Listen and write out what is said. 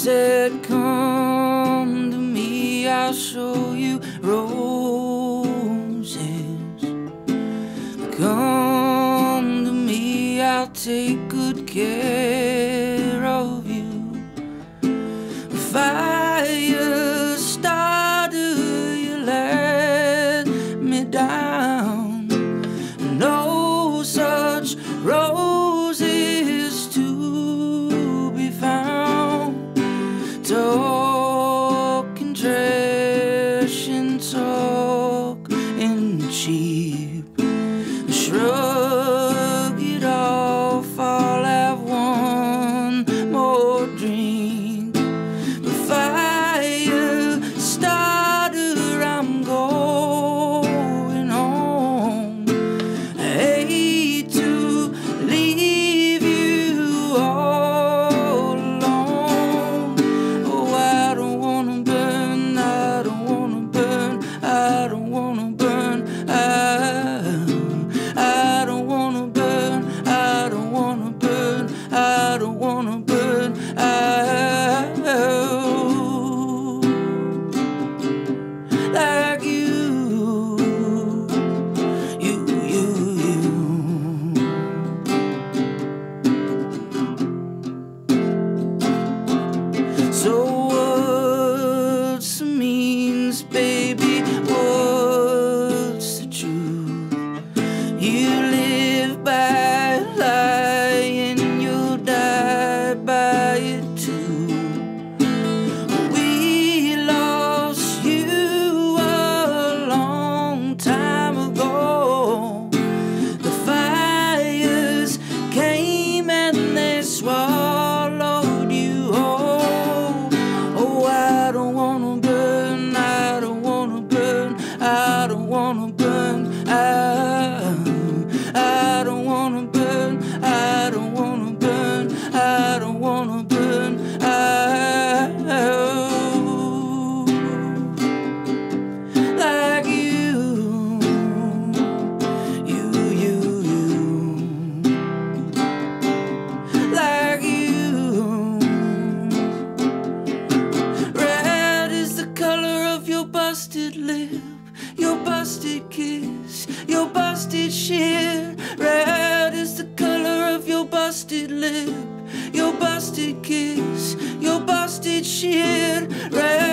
said, come to me, I'll show you roses. Come to me, I'll take good care of you. Firestarter, you let me down. No such roses to be found. Talking trash and talking cheap. Shrug it off, I'll have one more drink. Firestarter, I'm going home. I hate to leave you all alone. Oh, I don't wanna burn, I don't wanna burn, I don't wanna burn. I don't wanna burn, I don't wanna burn, I don't wanna burn. Like you. So what's the means, baby? What's the truth? You live by a lie and you'll die by it too. We lost you a long time ago. The fires came and they swallowed you whole. Oh, I don't wanna burn, I don't wanna burn, I don't wanna burn. I don't wanna burn, I don't wanna burn, I don't wanna burn. Like you. Like you. Red is the color of your busted lip, your busted kiss, your busted shit. Red is the color of your busted lip, your busted kiss, your busted shit. Red